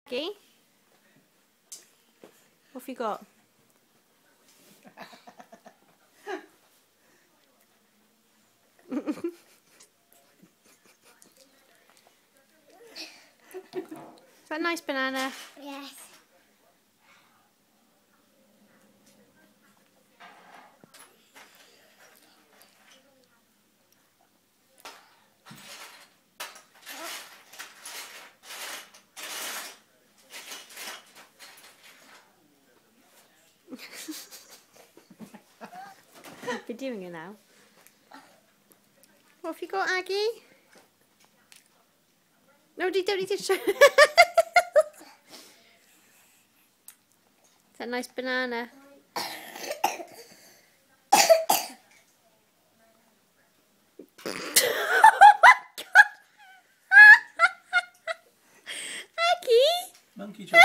Aggie? What have you got? Is that a nice banana? Yes. Be doing it now. What have you got, Aggie? No, don't need to show. Is that a nice banana? Oh my God! Aggie! Monkey chop.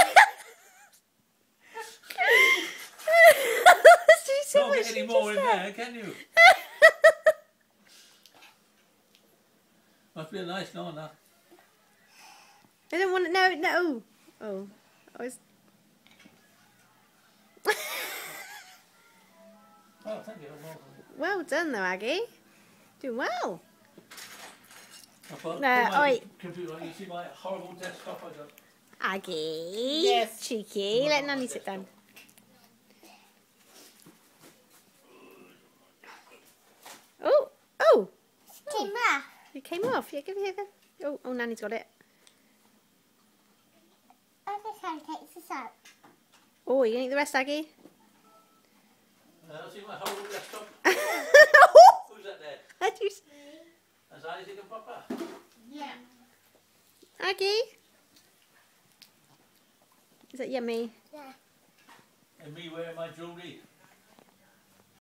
Can't get any more in there, can you? Must be a nice nonna. I don't want to. No, no. Oh, I was. Oh, thank you. Well done, though, Aggie. Doing well. My computer, you see my horrible desktop I got. Aggie. Yes. Cheeky. Let Nanny sit down. Oh, oh. Came off. It came off. Yeah, give it here then. Oh, Nanny's got it. I'm just going to take this out. Oh, you gonna eat the rest, Aggie? See my horrible desktop? Who's that there? How'd you... That's Isaac and Papa. Yeah. Aggie? Is that yummy? Yeah. And me wearing my jewellery.